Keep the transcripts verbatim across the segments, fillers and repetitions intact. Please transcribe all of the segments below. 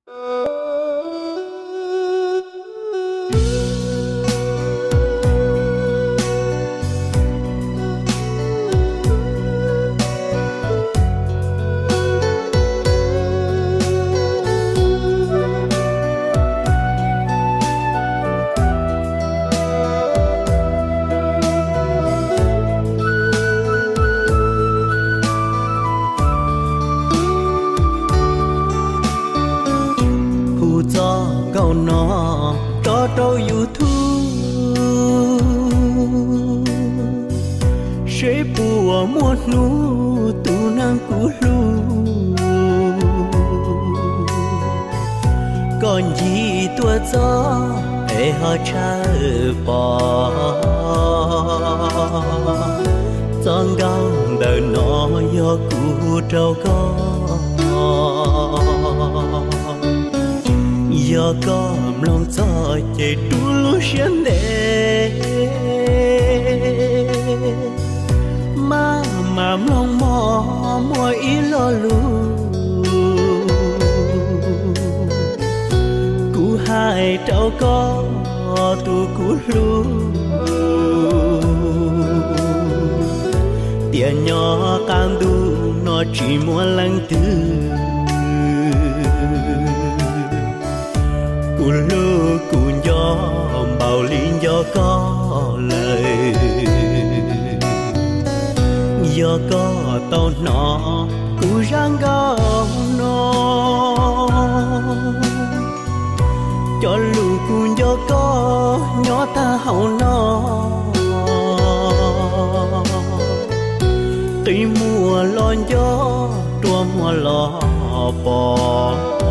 câu nó đó đâu yêu thương sẽ bùa muôn nụ tu năng cũ lu còn gì tua gió để họ trả bỏ giông gao đời nó do cũ trâu có giờ có lòng gió chạy đu lú xuyên đê mà mà lòng mò mò ý lo lu cú hai trâu có tu cú lu tiền nhỏ càng đu nó chỉ muốn lăng tư cú lu cú gió bao liên gió có lời gió có tao nó cú răng gao nó cho lu cú gió có nhỏ ta hậu nó tuy mùa lon gió tua mùa lò bò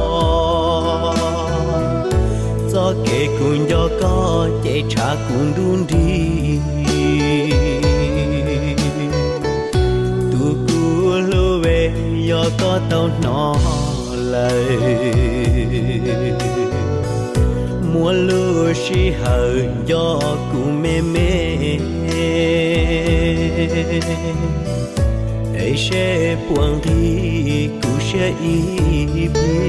gió kể cùng gió có chạy trả cùng đun đi tu cú lưu về gió có tao nó lời mùa lưu si hờ gió cú mê mê ấy sẽ buông đi cú sẽ ý bê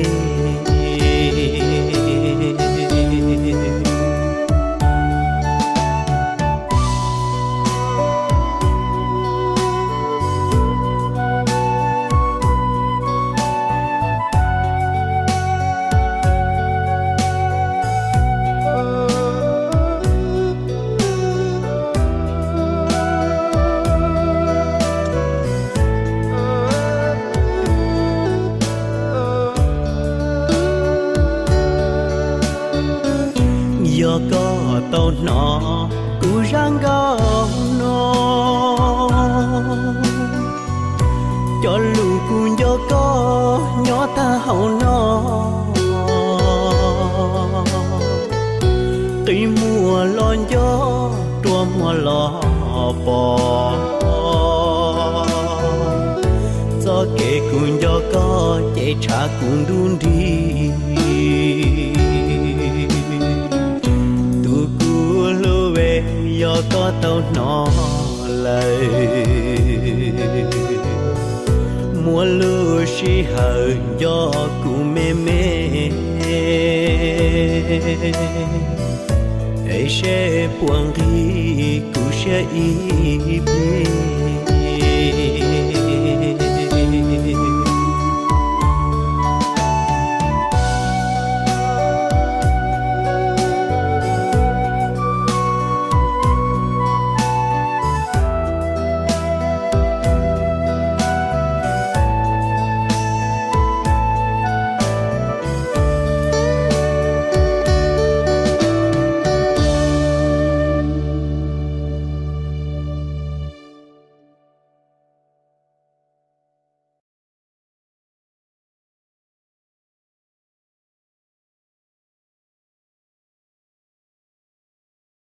gió có tao nó cú răng gao nó cho lu cú gió có nhỏ ta hậu nó tuy mùa lon gió tua mùa lò bò gió kể cùng gió có chạy trả cùng đun đi gió có tao nó lời mùa lưu si hờ gió cũ mê mê ấy sẽ buông đi cũ sẽ ý bê